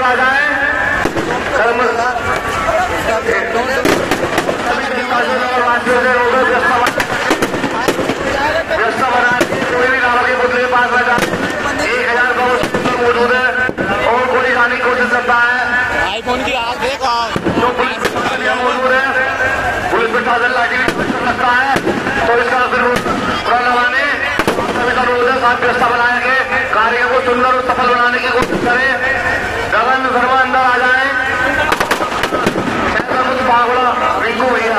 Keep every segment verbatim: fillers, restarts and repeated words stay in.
अंदर आ जाए। कर्म वासियों से व्यवस्था बना कोई भी रावण के पुतले के पास रह जाए। एक हजार बहुत मौजूद है और गोली खाने की कोशिश करता है। आईफोन की आग देखो जो पुलिस प्रशासन मौजूद है, पुलिस प्रशासन लाठी लगता है तो इसका फिर पूरा लगाने सभी का रोज है साथ व्यवस्था बनाए के कार्य को सुंदर और सफल बनाने की कोशिश करें। गगन शर्मा अंदर आ जाए। बागड़ा रिंकू भैया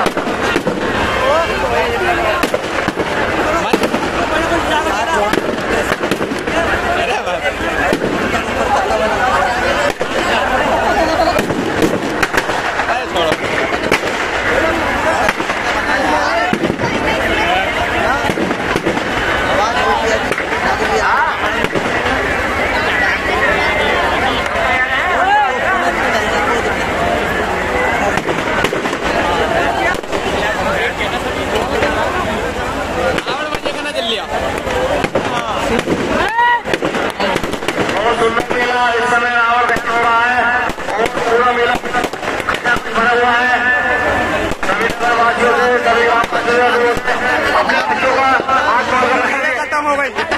इस समय रावण दहन हो रहा है और पूरा मेला भरा हुआ है। सभी नगरवासियों से सभी गांव वासियों से अपने बच्चों का हाथ जोड़कर खत्म हो गई।